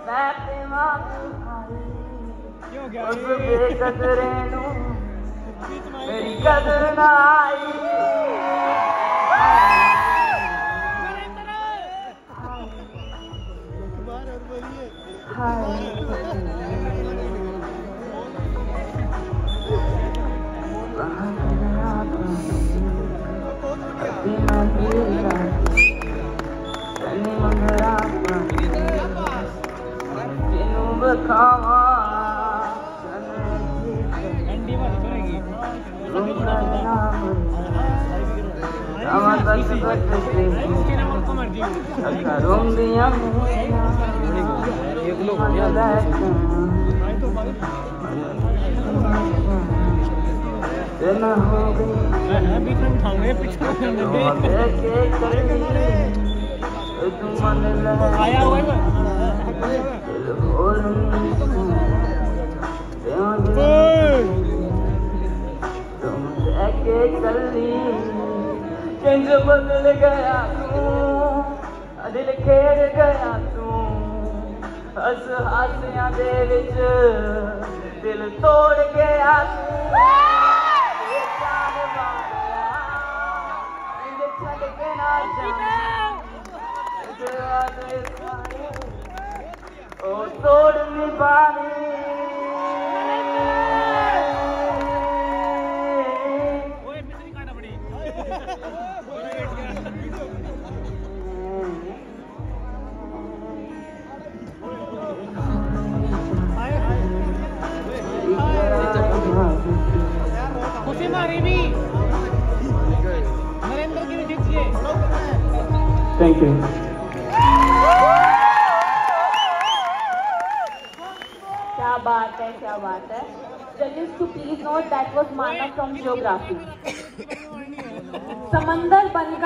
मैं प्रेमा उस बेकदरे नू मेरी कदर ना आई। किंज बदल गया तू, दिल खेड़ गया तू, हस हासियां दे विच दिल तोड़ गया तू। जान मारिया छड़ के ना जाने ओ तोड़ नहीं पानी। नरेंद्र की भी दीजिए। Thank you. क्या बात है, क्या बात है। Judges to please note that was Manav from Geography. समंदर बन